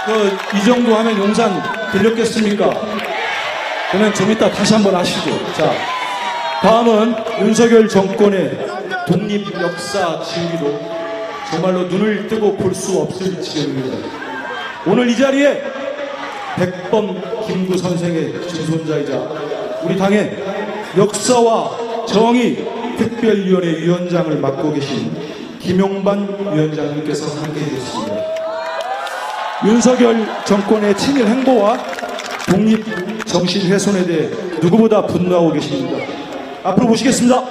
이 정도 하면 용산 들렸겠습니까? 그러면 좀 이따 다시 한번 하시죠. 자, 다음은 윤석열 정권의 독립 역사 지우기로 정말로 눈을 뜨고 볼 수 없을 지경입니다. 오늘 이 자리에 백범 김구 선생의 증손자이자 우리 당의 역사와 정의 특별위원회 위원장을 맡고 계신 김용반 위원장님께서 함께해 주셨습니다. 윤석열 정권의 친일 행보와 독립 정신 훼손에 대해 누구보다 분노하고 계십니다. 앞으로 모시겠습니다.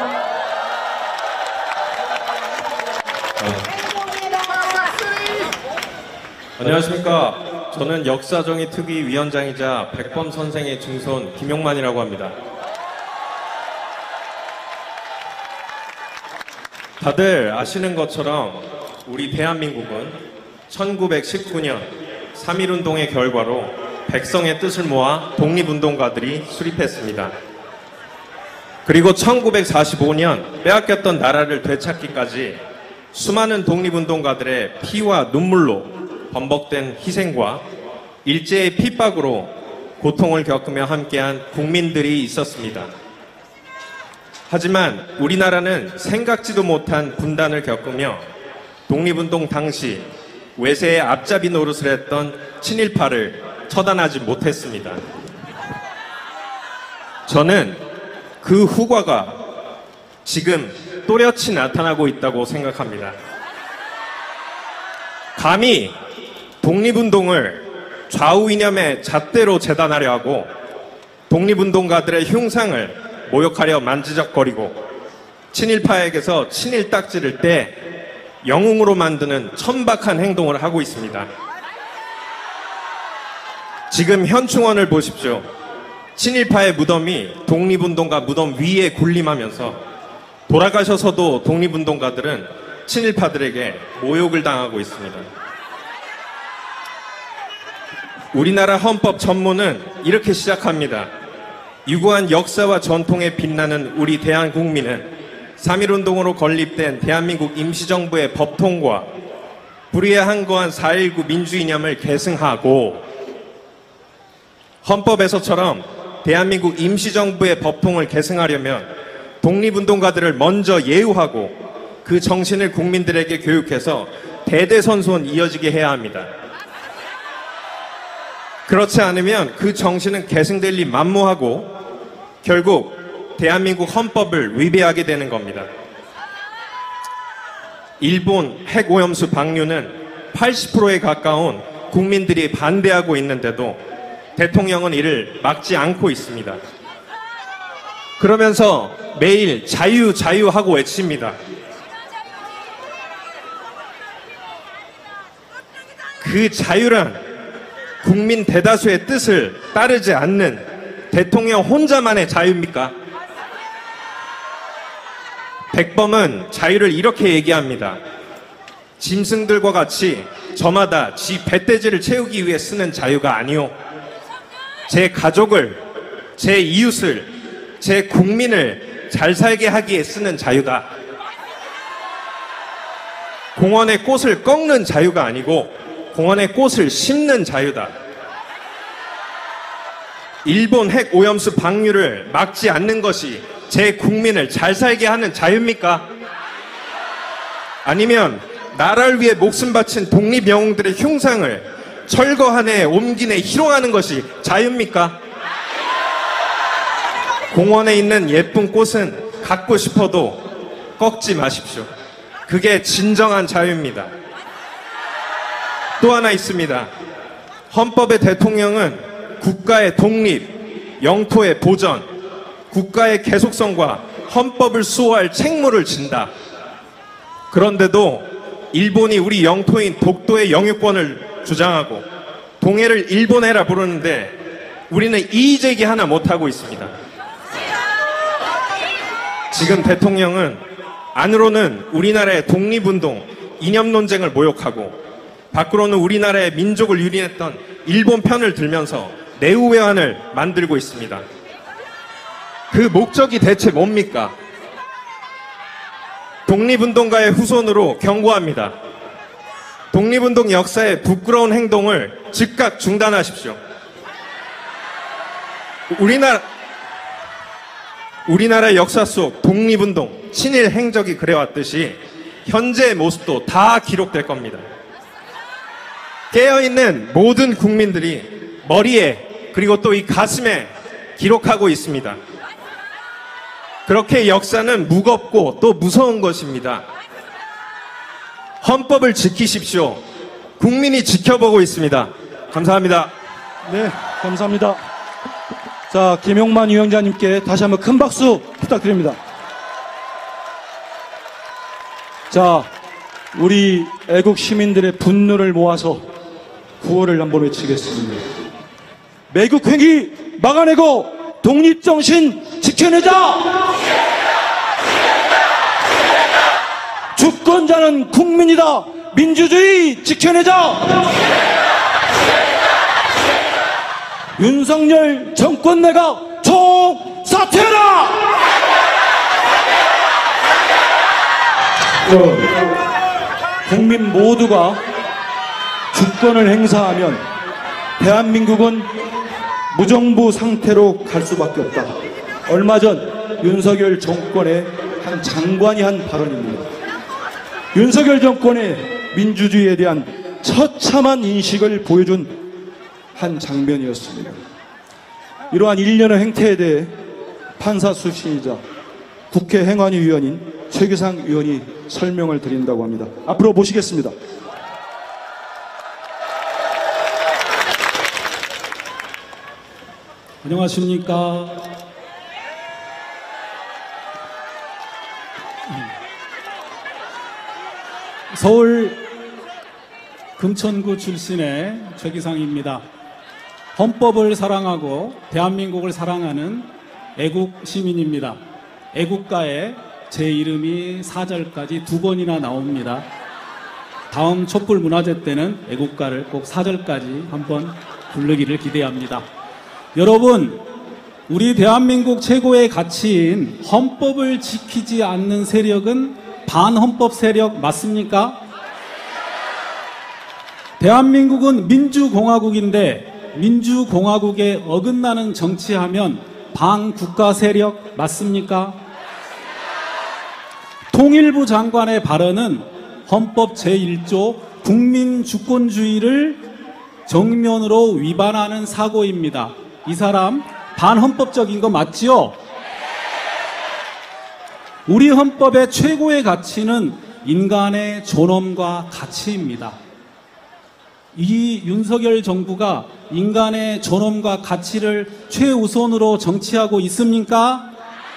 안녕하십니까. 저는 역사정의 특위 위원장이자 백범 선생의 증손 김용만이라고 합니다. 다들 아시는 것처럼 우리 대한민국은 1919년 3.1운동의 결과로 백성의 뜻을 모아 독립운동가들이 수립했습니다. 그리고 1945년 빼앗겼던 나라를 되찾기까지 수많은 독립운동가들의 피와 눈물로 번복된 희생과 일제의 핍박으로 고통을 겪으며 함께한 국민들이 있었습니다. 하지만 우리나라는 생각지도 못한 분단을 겪으며 독립운동 당시 외세의 앞잡이 노릇을 했던 친일파를 처단하지 못했습니다. 저는 그 후과가 지금 또렷이 나타나고 있다고 생각합니다. 감히 독립운동을 좌우 이념의 잣대로 재단하려 하고 독립운동가들의 흉상을 모욕하려 만지작거리고 친일파에게서 친일 딱지를 떼 영웅으로 만드는 천박한 행동을 하고 있습니다. 지금 현충원을 보십시오. 친일파의 무덤이 독립운동가 무덤 위에 군림하면서 돌아가셔서도 독립운동가들은 친일파들에게 모욕을 당하고 있습니다. 우리나라 헌법 전문은 이렇게 시작합니다. 유구한 역사와 전통에 빛나는 우리 대한국민은 3.1운동으로 건립된 대한민국 임시정부의 법통과 불의에 항거한 4.19 민주이념을 계승하고 헌법에서처럼 대한민국 임시정부의 법통을 계승하려면 독립운동가들을 먼저 예우하고 그 정신을 국민들에게 교육해서 대대손손 이어지게 해야 합니다. 그렇지 않으면 그 정신은 계승될 리 만무하고 결국 대한민국 헌법을 위배하게 되는 겁니다. 일본 핵오염수 방류는 80%에 가까운 국민들이 반대하고 있는데도 대통령은 이를 막지 않고 있습니다. 그러면서 매일 자유 자유하고 외칩니다. 그 자유란 국민 대다수의 뜻을 따르지 않는 대통령 혼자만의 자유입니까? 백범은 자유를 이렇게 얘기합니다. 짐승들과 같이 저마다 지 배돼지를 채우기 위해 쓰는 자유가 아니오. 제 가족을, 제 이웃을, 제 국민을 잘 살게 하기에 쓰는 자유다. 공원의 꽃을 꺾는 자유가 아니고 공원의 꽃을 심는 자유다. 일본 핵 오염수 방류를 막지 않는 것이 제 국민을 잘 살게 하는 자유입니까? 아니면 나라를 위해 목숨 바친 독립 영웅들의 흉상을 철거하네 옮기네 희롱하는 것이 자유입니까? 공원에 있는 예쁜 꽃은 갖고 싶어도 꺾지 마십시오. 그게 진정한 자유입니다. 또 하나 있습니다. 헌법의 대통령은 국가의 독립, 영토의 보전, 국가의 계속성과 헌법을 수호할 책무를 진다. 그런데도 일본이 우리 영토인 독도의 영유권을 주장하고 동해를 일본해라 부르는데 우리는 이의제기 하나 못하고 있습니다. 지금 대통령은 안으로는 우리나라의 독립운동, 이념논쟁을 모욕하고 밖으로는 우리나라의 민족을 유린했던 일본 편을 들면서 내후회환을 만들고 있습니다. 그 목적이 대체 뭡니까? 독립운동가의 후손으로 경고합니다. 독립운동 역사의 부끄러운 행동을 즉각 중단하십시오. 우리나라 역사 속 독립운동, 친일 행적이 그래왔듯이 현재의 모습도 다 기록될 겁니다. 깨어있는 모든 국민들이 머리에 그리고 또 이 가슴에 기록하고 있습니다. 그렇게 역사는 무겁고 또 무서운 것입니다. 헌법을 지키십시오. 국민이 지켜보고 있습니다. 감사합니다. 네, 감사합니다. 자, 김용만 위원장님께 다시 한번 큰 박수 부탁드립니다. 자, 우리 애국 시민들의 분노를 모아서 구호를 한번 외치겠습니다. 매국행위 막아내고 독립정신 지켜내자! 주권자는 국민이다! 민주주의 지켜내자! 윤석열 정권 내각 총사퇴하라! 국민 모두가 주권을 행사하면 대한민국은 무정부 상태로 갈 수밖에 없다. 얼마 전 윤석열 정권의 한 장관이 한 발언입니다. 윤석열 정권의 민주주의에 대한 처참한 인식을 보여준 한 장면이었습니다. 이러한 일련의 행태에 대해 판사 출신이자 국회 행안위 위원인 최규상 의원이 설명을 드린다고 합니다. 앞으로 모시겠습니다. 안녕하십니까. 서울 금천구 출신의 최기상입니다. 헌법을 사랑하고 대한민국을 사랑하는 애국 시민입니다. 애국가에 제 이름이 4절까지 2번이나 나옵니다. 다음 촛불 문화제 때는 애국가를 꼭 4절까지 한번 부르기를 기대합니다. 여러분, 우리 대한민국 최고의 가치인 헌법을 지키지 않는 세력은 반헌법 세력 맞습니까? 대한민국은 민주공화국인데 민주공화국에 어긋나는 정치하면 반국가 세력 맞습니까? 통일부 장관의 발언은 헌법 제1조 국민주권주의를 정면으로 위반하는 사고입니다. 이 사람 반헌법적인 거 맞지요? 우리 헌법의 최고의 가치는 인간의 존엄과 가치입니다. 이 윤석열 정부가 인간의 존엄과 가치를 최우선으로 정치하고 있습니까?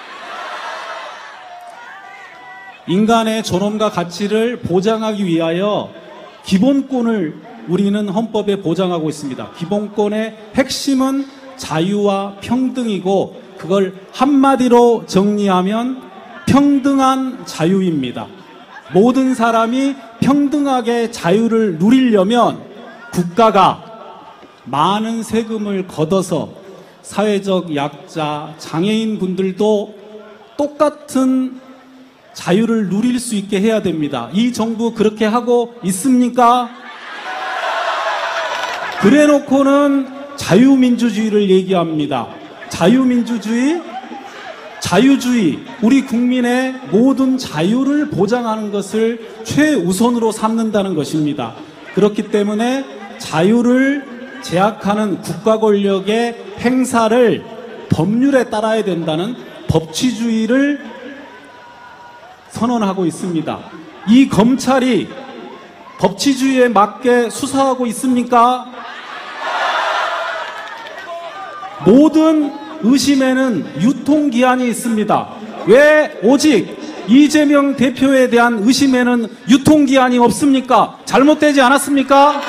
인간의 존엄과 가치를 보장하기 위하여 기본권을 우리는 헌법에 보장하고 있습니다. 기본권의 핵심은 자유와 평등이고 그걸 한마디로 정리하면 평등한 자유입니다. 모든 사람이 평등하게 자유를 누리려면 국가가 많은 세금을 걷어서 사회적 약자, 장애인 분들도 똑같은 자유를 누릴 수 있게 해야 됩니다. 이 정부 그렇게 하고 있습니까? 그래 놓고는 자유민주주의를 얘기합니다. 자유민주주의, 자유주의, 우리 국민의 모든 자유를 보장하는 것을 최우선으로 삼는다는 것입니다. 그렇기 때문에 자유를 제약하는 국가 권력의 행사를 법률에 따라야 된다는 법치주의를 선언하고 있습니다. 이 검찰이 법치주의에 맞게 수사하고 있습니까? 모든 의심에는 유통기한이 있습니다. 왜 오직 이재명 대표에 대한 의심에는 유통기한이 없습니까? 잘못되지 않았습니까?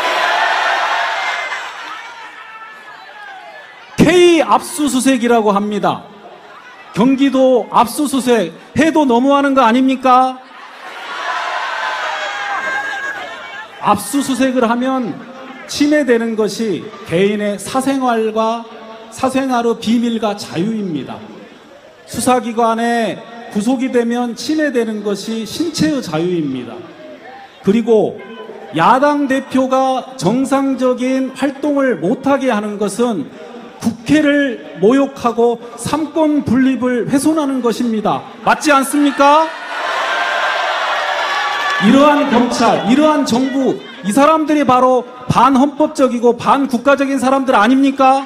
K 압수수색이라고 합니다. 경기도 압수수색 해도 너무하는 거 아닙니까? 압수수색을 하면 침해되는 것이 개인의 사생활의 비밀과 자유입니다. 수사기관에 구속이 되면 침해되는 것이 신체의 자유입니다. 그리고 야당 대표가 정상적인 활동을 못하게 하는 것은 국회를 모욕하고 삼권 분립을 훼손하는 것입니다. 맞지 않습니까? 이러한 경찰, 이러한 정부, 이 사람들이 바로 반헌법적이고 반국가적인 사람들 아닙니까?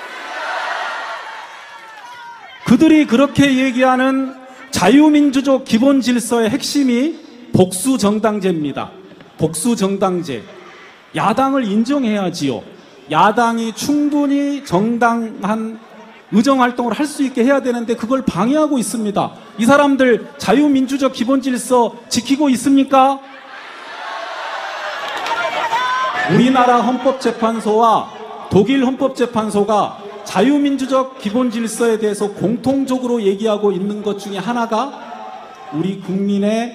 그들이 그렇게 얘기하는 자유민주적 기본 질서의 핵심이 복수정당제입니다. 복수정당제. 야당을 인정해야지요. 야당이 충분히 정당한 의정활동을 할 수 있게 해야 되는데 그걸 방해하고 있습니다. 이 사람들 자유민주적 기본 질서 지키고 있습니까? 우리나라 헌법재판소와 독일 헌법재판소가 자유민주적 기본 질서에 대해서 공통적으로 얘기하고 있는 것 중에 하나가 우리 국민의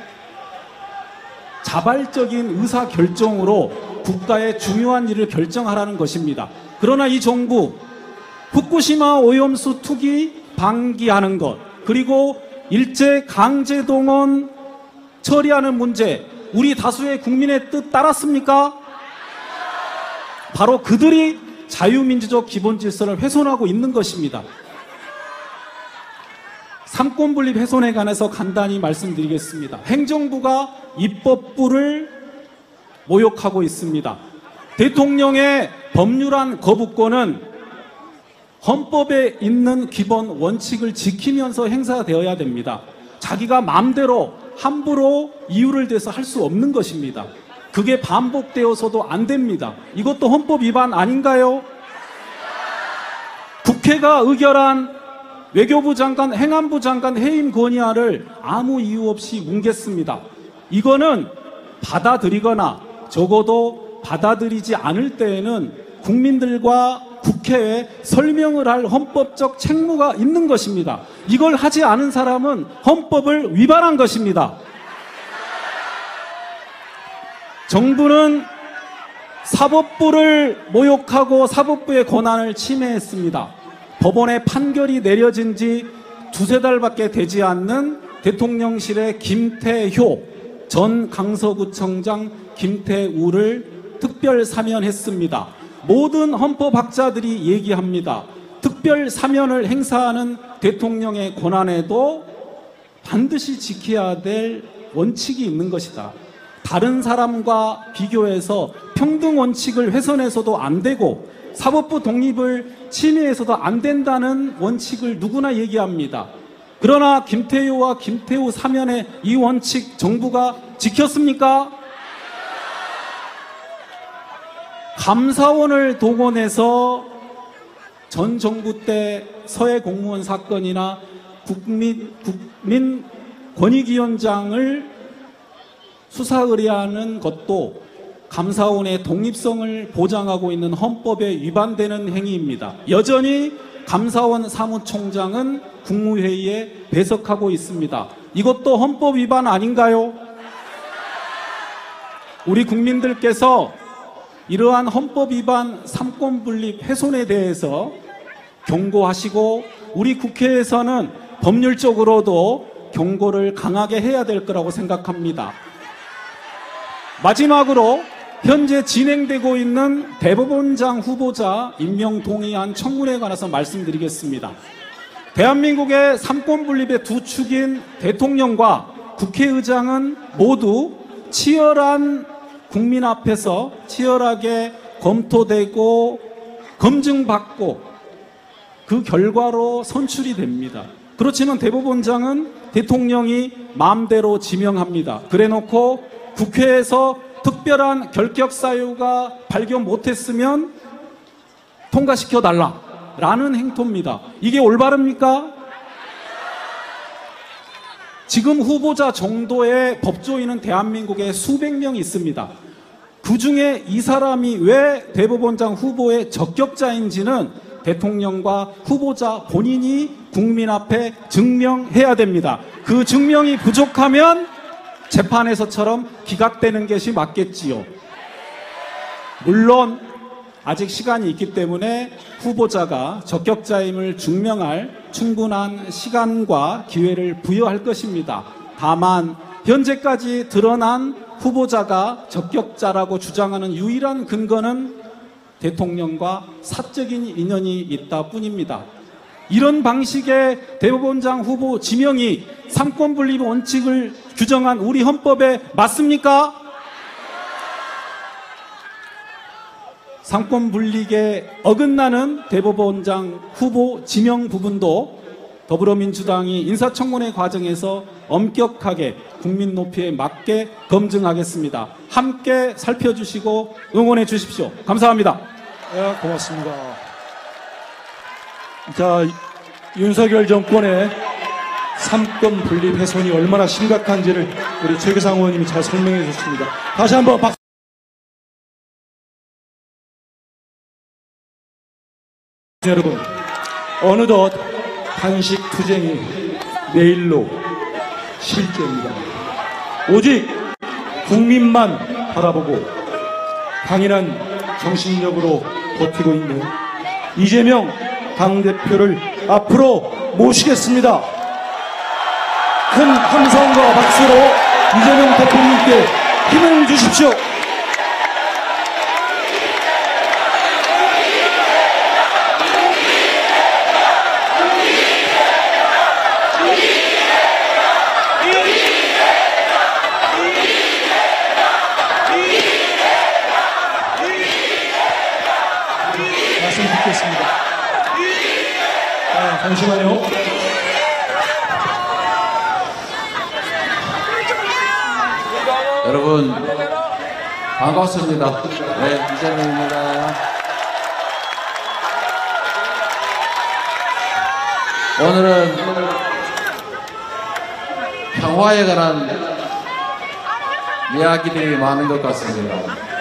자발적인 의사결정으로 국가의 중요한 일을 결정하라는 것입니다. 그러나 이 정부 후쿠시마 오염수 투기 방기하는 것, 그리고 일제 강제동원 처리하는 문제, 우리 다수의 국민의 뜻 따랐습니까? 바로 그들이 자유민주적 기본 질서를 훼손하고 있는 것입니다. 삼권분립 훼손에 관해서 간단히 말씀드리겠습니다. 행정부가 입법부를 모욕하고 있습니다. 대통령의 법률안 거부권은 헌법에 있는 기본 원칙을 지키면서 행사되어야 됩니다. 자기가 마음대로 함부로 이유를 대서 할 수 없는 것입니다. 그게 반복되어서도 안 됩니다. 이것도 헌법 위반 아닌가요? 국회가 의결한 외교부 장관, 행안부 장관 해임 건의안을 아무 이유 없이 뭉갰습니다. 이거는 받아들이거나 적어도 받아들이지 않을 때에는 국민들과 국회에 설명을 할 헌법적 책무가 있는 것입니다. 이걸 하지 않은 사람은 헌법을 위반한 것입니다. 정부는 사법부를 모욕하고 사법부의 권한을 침해했습니다. 법원의 판결이 내려진 지 두세 달밖에 되지 않는 대통령실의 김태효 전 강서구청장 김태우를 특별 사면했습니다. 모든 헌법학자들이 얘기합니다. 특별 사면을 행사하는 대통령의 권한에도 반드시 지켜야 될 원칙이 있는 것이다. 다른 사람과 비교해서 평등 원칙을 훼손해서도 안 되고 사법부 독립을 침해해서도 안 된다는 원칙을 누구나 얘기합니다. 그러나 김태효와 김태우 사면의 이 원칙 정부가 지켰습니까? 감사원을 동원해서 전 정부 때 서해 공무원 사건이나 국민권익위원장을 수사 의뢰하는 것도 감사원의 독립성을 보장하고 있는 헌법에 위반되는 행위입니다. 여전히 감사원 사무총장은 국무회의에 배석하고 있습니다. 이것도 헌법 위반 아닌가요? 우리 국민들께서 이러한 헌법 위반 삼권분립 훼손에 대해서 경고하시고 우리 국회에서는 법률적으로도 경고를 강하게 해야 될 거라고 생각합니다. 마지막으로 현재 진행되고 있는 대법원장 후보자 임명 동의안 청문회에 관해서 말씀드리겠습니다. 대한민국의 삼권분립의 두 축인 대통령과 국회의장은 모두 치열한 국민 앞에서 치열하게 검토되고 검증받고 그 결과로 선출이 됩니다. 그렇지만 대법원장은 대통령이 마음대로 지명합니다. 그래놓고 국회에서 특별한 결격 사유가 발견 못했으면 통과시켜달라라는 행토입니다. 이게 올바릅니까? 지금 후보자 정도의 법조인은 대한민국에 수백 명 있습니다. 그 중에 이 사람이 왜 대법원장 후보의 적격자인지는 대통령과 후보자 본인이 국민 앞에 증명해야 됩니다. 그 증명이 부족하면 재판에서처럼 기각되는 것이 맞겠지요. 물론 아직 시간이 있기 때문에 후보자가 적격자임을 증명할 충분한 시간과 기회를 부여할 것입니다. 다만 현재까지 드러난 후보자가 적격자라고 주장하는 유일한 근거는 대통령과 사적인 인연이 있다 뿐입니다. 이런 방식의 대법원장 후보 지명이 삼권분립 원칙을 규정한 우리 헌법에 맞습니까? 삼권분립에 어긋나는 대법원장 후보 지명 부분도 더불어민주당이 인사청문회 과정에서 엄격하게 국민 높이에 맞게 검증하겠습니다. 함께 살펴주시고 응원해 주십시오. 감사합니다. 네, 고맙습니다. 자, 윤석열 정권의 삼권 분립 훼손이 얼마나 심각한지를 우리 최규상 의원님이 잘 설명해 주셨습니다. 다시 한번 박수. 여러분, 어느덧 단식 투쟁이 내일로 실제입니다. 오직 국민만 바라보고 강인한 정신력으로 버티고 있는 이재명 당대표를 앞으로 모시겠습니다. 큰 함성과 박수로 이재명 대표님께 힘을 주십시오. 말씀 듣겠습니다. 잠시만요. 여러분 반갑습니다. 네, 이재명입니다. 오늘은 평화에 관한 이야기들이 많은 것 같습니다.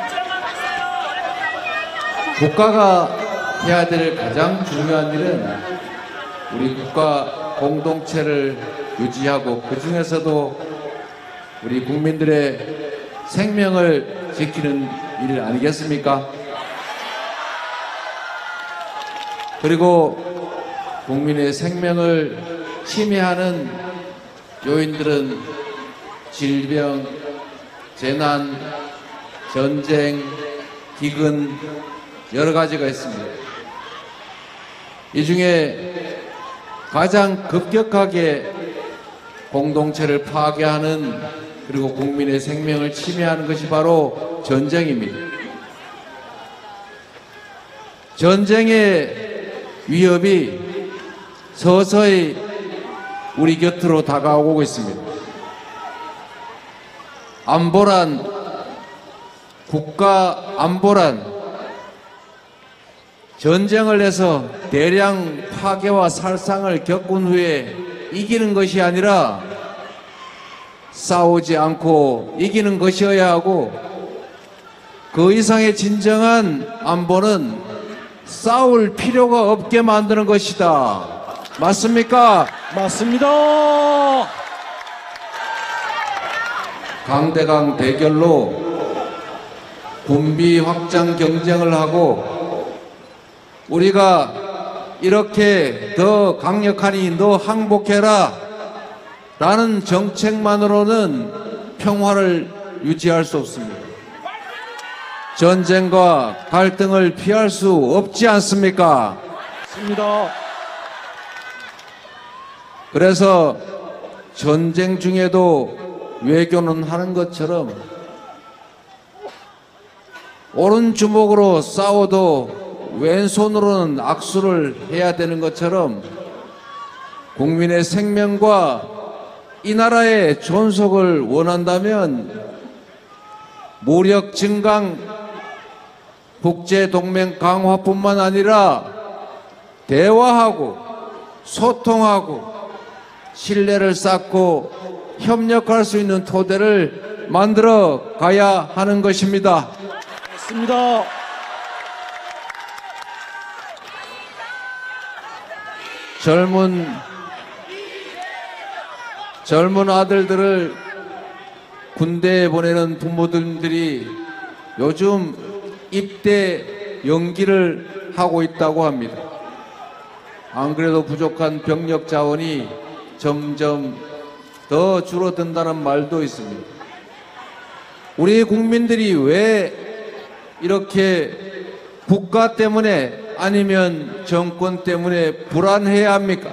국가가 해야 될 가장 중요한 일은 우리 국가 공동체를 유지하고 그 중에서도 우리 국민들의 생명을 지키는 일 아니겠습니까? 그리고 국민의 생명을 침해하는 요인들은 질병, 재난, 전쟁, 기근 여러 가지가 있습니다. 이 중에 가장 급격하게 공동체를 파괴하는 그리고 국민의 생명을 침해하는 것이 바로 전쟁입니다. 전쟁의 위협이 서서히 우리 곁으로 다가오고 있습니다. 안보란, 국가 안보란 전쟁을 해서 대량 파괴와 살상을 겪은 후에 이기는 것이 아니라 싸우지 않고 이기는 것이어야 하고, 그 이상의 진정한 안보는 싸울 필요가 없게 만드는 것이다. 맞습니까? 맞습니다. 강대강 대결로 군비 확장 경쟁을 하고 우리가 이렇게 더 강력하니 너 항복해라 라는 정책만으로는 평화를 유지할 수 없습니다. 전쟁과 갈등을 피할 수 없지 않습니까? 맞습니다. 그래서 전쟁 중에도 외교는 하는 것처럼 오른 주먹으로 싸워도 왼손으로는 악수를 해야 되는 것처럼 국민의 생명과 이 나라의 존속을 원한다면 무력 증강, 국제동맹 강화뿐만 아니라 대화하고 소통하고 신뢰를 쌓고 협력할 수 있는 토대를 만들어 가야 하는 것입니다. 맞습니다. 젊은 아들들을 군대에 보내는 부모들이 요즘 입대 연기를 하고 있다고 합니다. 안 그래도 부족한 병력 자원이 점점 더 줄어든다는 말도 있습니다. 우리 국민들이 왜 이렇게 국가 때문에 아니면 정권 때문에 불안해야 합니까?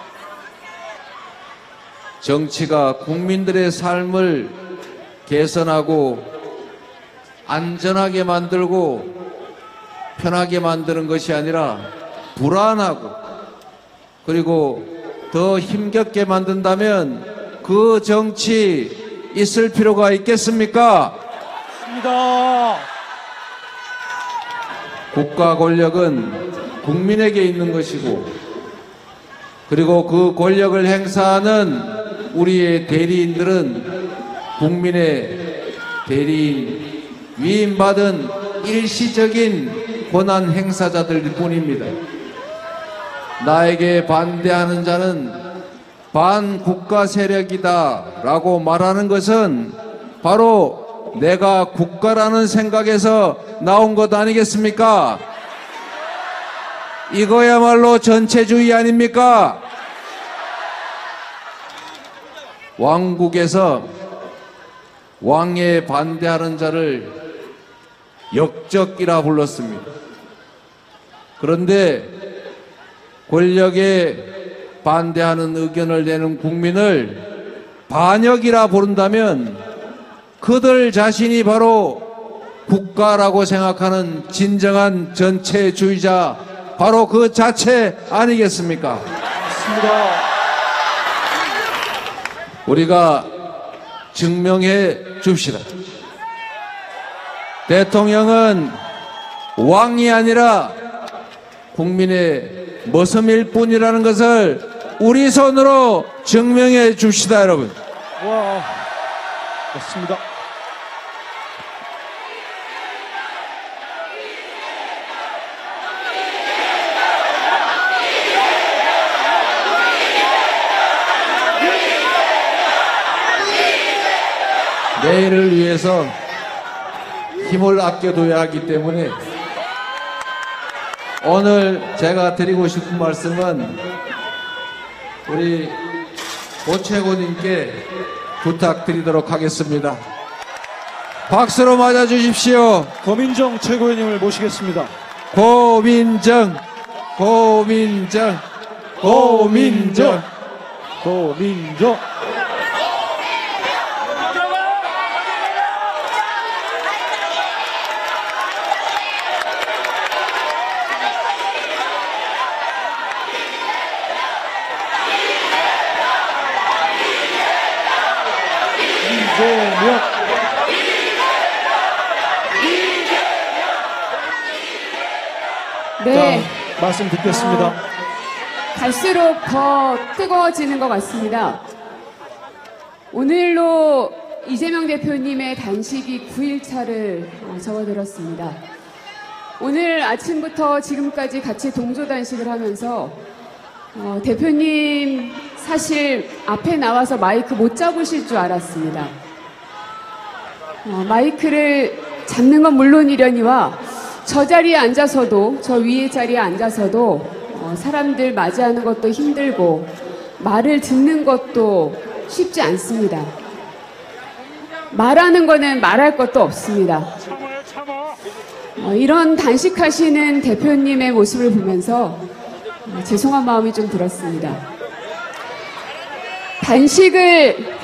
정치가 국민들의 삶을 개선하고 안전하게 만들고 편하게 만드는 것이 아니라 불안하고 그리고 더 힘겹게 만든다면 그 정치 있을 필요가 있겠습니까? 있습니다. 국가 권력은 국민에게 있는 것이고 그리고 그 권력을 행사하는 우리의 대리인들은 국민의 대리인 위임받은 일시적인 권한 행사자들일 뿐입니다. 나에게 반대하는 자는 반국가 세력이다 라고 말하는 것은 바로 내가 국가라는 생각에서 나온 것 아니겠습니까? 이거야말로 전체주의 아닙니까? 왕국에서 왕에 반대하는 자를 역적이라 불렀습니다. 그런데 권력에 반대하는 의견을 내는 국민을 반역이라 부른다면 그들 자신이 바로 국가라고 생각하는 진정한 전체주의자 바로 그 자체 아니겠습니까? 맞습니다. 우리가 증명해 줍시다. 대통령은 왕이 아니라 국민의 머슴일 뿐이라는 것을 우리 손으로 증명해 줍시다, 여러분. 와, 맞습니다. 내일을 위해서 힘을 아껴둬야 하기 때문에 오늘 제가 드리고 싶은 말씀은 우리 고최고님께 부탁드리도록 하겠습니다. 박수로 맞아주십시오. 고민정 최고위원님을 모시겠습니다. 고민정, 고민정, 고민정. 고민정. 이재명. 네, 자, 말씀 듣겠습니다. 갈수록 더 뜨거워지는 것 같습니다. 오늘로 이재명 대표님의 단식이 9일차를 접어들었습니다. 오늘 아침부터 지금까지 같이 동조 단식을 하면서 대표님 사실 앞에 나와서 마이크 못 잡으실 줄 알았습니다. 마이크를 잡는 건 물론이려니와 저 자리에 앉아서도 저 위에 자리에 앉아서도 사람들 맞이하는 것도 힘들고 말을 듣는 것도 쉽지 않습니다. 말하는 거는 말할 것도 없습니다. 이런 단식하시는 대표님의 모습을 보면서 죄송한 마음이 좀 들었습니다. 단식을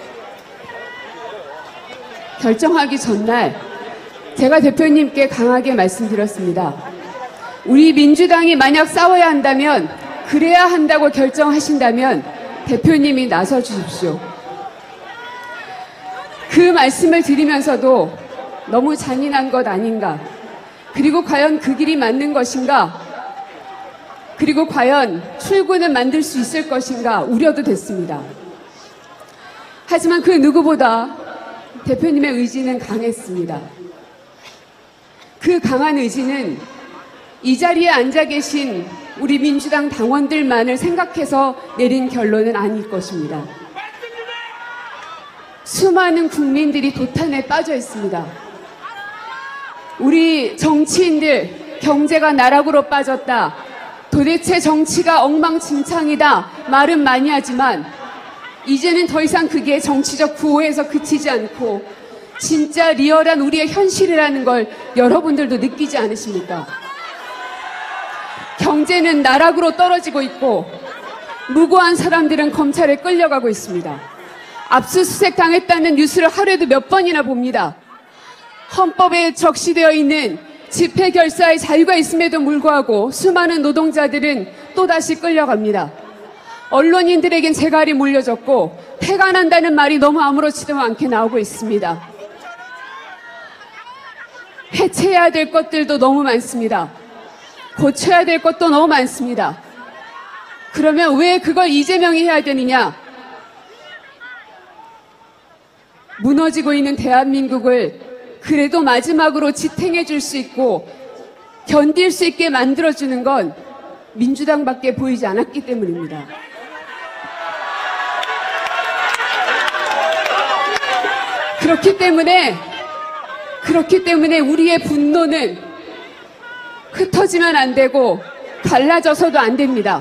결정하기 전날 제가 대표님께 강하게 말씀드렸습니다. 우리 민주당이 만약 싸워야 한다면, 그래야 한다고 결정하신다면 대표님이 나서 주십시오. 그 말씀을 드리면서도 너무 잔인한 것 아닌가, 그리고 과연 그 길이 맞는 것인가, 그리고 과연 출구는 만들 수 있을 것인가 우려도 됐습니다. 하지만 그 누구보다 대표님의 의지는 강했습니다. 그 강한 의지는 이 자리에 앉아 계신 우리 민주당 당원들만을 생각해서 내린 결론은 아닐 것입니다. 수많은 국민들이 도탄에 빠져 있습니다. 우리 정치인들 경제가 나락으로 빠졌다, 도대체 정치가 엉망진창이다 말은 많이 하지만 이제는 더 이상 그게 정치적 구호에서 그치지 않고 진짜 리얼한 우리의 현실이라는 걸 여러분들도 느끼지 않으십니까? 경제는 나락으로 떨어지고 있고 무고한 사람들은 검찰에 끌려가고 있습니다. 압수수색 당했다는 뉴스를 하루에도 몇 번이나 봅니다. 헌법에 적시되어 있는 집회 결사의 자유가 있음에도 불구하고 수많은 노동자들은 또다시 끌려갑니다. 언론인들에겐 재갈이 물려졌고 패가 난다는 말이 너무 아무렇지도 않게 나오고 있습니다. 해체해야 될 것들도 너무 많습니다. 고쳐야 될 것도 너무 많습니다. 그러면 왜 그걸 이재명이 해야 되느냐? 무너지고 있는 대한민국을 그래도 마지막으로 지탱해 줄 수 있고 견딜 수 있게 만들어주는 건 민주당밖에 보이지 않았기 때문입니다. 그렇기 때문에 우리의 분노는 흩어지면 안 되고 갈라져서도 안 됩니다.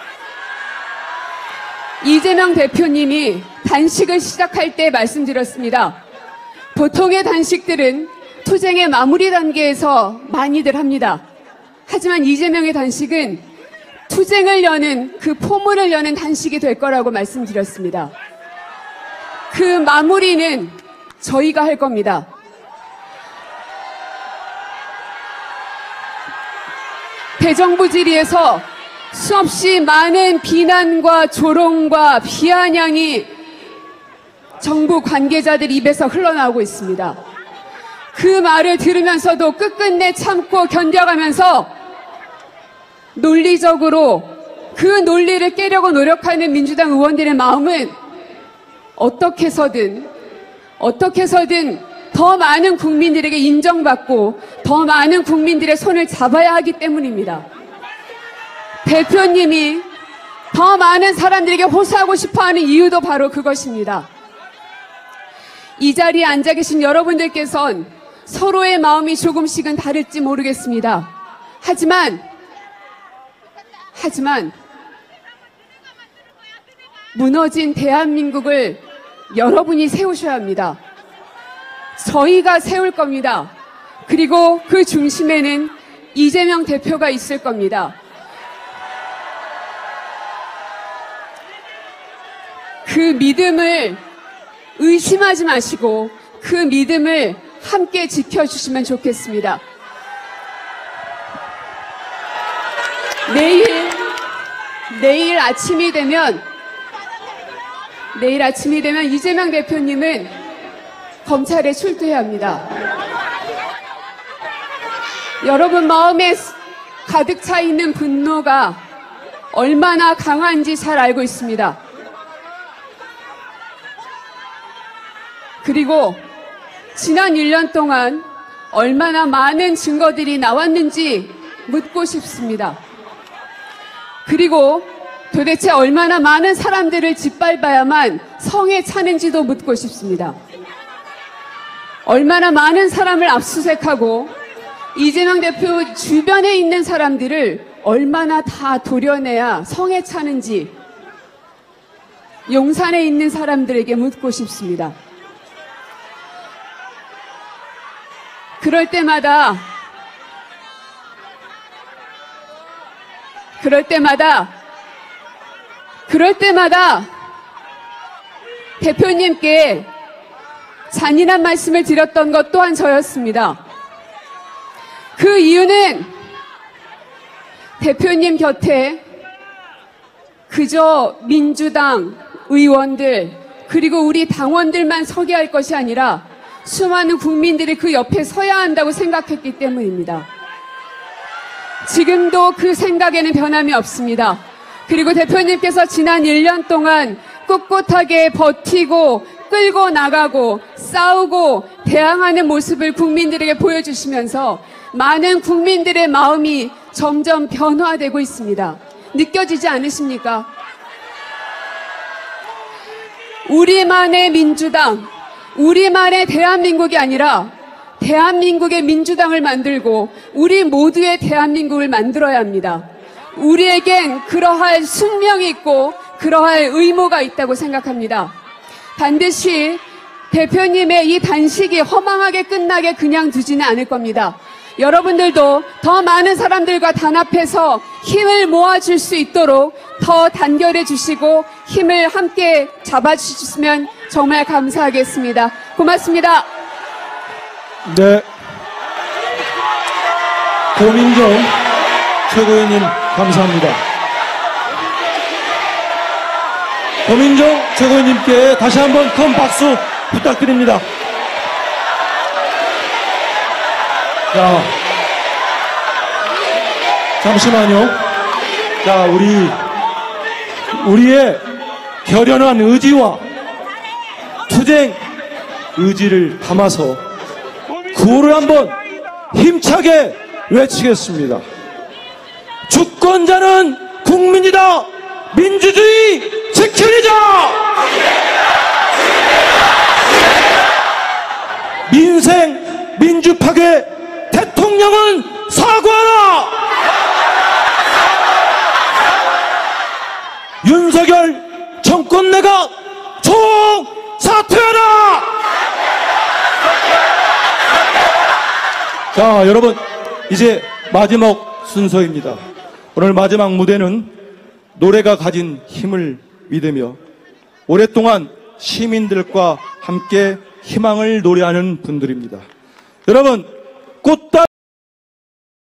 이재명 대표님이 단식을 시작할 때 말씀드렸습니다. 보통의 단식들은 투쟁의 마무리 단계에서 많이들 합니다. 하지만 이재명의 단식은 투쟁을 여는 그 포문을 여는 단식이 될 거라고 말씀드렸습니다. 그 마무리는 저희가 할 겁니다. 대정부 질의에서 수없이 많은 비난과 조롱과 비아냥이 정부 관계자들 입에서 흘러나오고 있습니다. 그 말을 들으면서도 끝끝내 참고 견뎌가면서 논리적으로 그 논리를 깨려고 노력하는 민주당 의원들의 마음은 어떻게 해서든 더 많은 국민들에게 인정받고 더 많은 국민들의 손을 잡아야 하기 때문입니다. 대표님이 더 많은 사람들에게 호소하고 싶어하는 이유도 바로 그것입니다. 이 자리에 앉아 계신 여러분들께선 서로의 마음이 조금씩은 다를지 모르겠습니다. 하지만 무너진 대한민국을 여러분이 세우셔야 합니다. 저희가 세울 겁니다. 그리고 그 중심에는 이재명 대표가 있을 겁니다. 그 믿음을 의심하지 마시고 그 믿음을 함께 지켜주시면 좋겠습니다. 내일 아침이 되면 이재명 대표님은 검찰에 출두해야 합니다. 여러분 마음에 가득 차 있는 분노가 얼마나 강한지 잘 알고 있습니다. 그리고 지난 1년 동안 얼마나 많은 증거들이 나왔는지 묻고 싶습니다. 그리고 도대체 얼마나 많은 사람들을 짓밟아야만 성에 차는지도 묻고 싶습니다. 얼마나 많은 사람을 압수수색하고 이재명 대표 주변에 있는 사람들을 얼마나 다 도려내야 성에 차는지 용산에 있는 사람들에게 묻고 싶습니다. 그럴 때마다 대표님께 잔인한 말씀을 드렸던 것 또한 저였습니다. 그 이유는 대표님 곁에 그저 민주당 의원들 그리고 우리 당원들만 서게 할 것이 아니라 수많은 국민들이 그 옆에 서야 한다고 생각했기 때문입니다. 지금도 그 생각에는 변함이 없습니다. 그리고 대표님께서 지난 1년 동안 꿋꿋하게 버티고 끌고 나가고 싸우고 대항하는 모습을 국민들에게 보여주시면서 많은 국민들의 마음이 점점 변화되고 있습니다. 느껴지지 않으십니까? 우리만의 민주당, 우리만의 대한민국이 아니라 대한민국의 민주당을 만들고 우리 모두의 대한민국을 만들어야 합니다. 우리에겐 그러할 숙명이 있고 그러할 의무가 있다고 생각합니다. 반드시 대표님의 이 단식이 허망하게 끝나게 그냥 두지는 않을 겁니다. 여러분들도 더 많은 사람들과 단합해서 힘을 모아줄 수 있도록 더 단결해 주시고 힘을 함께 잡아주시면 정말 감사하겠습니다. 고맙습니다. 네. 고민정 최고위원님 감사합니다. 고민정 최고위원님께 다시 한번 큰 박수 부탁드립니다. 자, 잠시만요. 자, 우리의 결연한 의지와 투쟁 의지를 담아서 구호를 한번 힘차게 외치겠습니다. 주권자는 국민이다. 민주주의 지키자. 민생 민주 파괴 대통령은 사과하라. 윤석열 정권 내각 총사퇴하라. 자, 여러분, 이제 마지막 순서입니다. 오늘 마지막 무대는 노래가 가진 힘을 믿으며 오랫동안 시민들과 함께 희망을 노래하는 분들입니다. 여러분,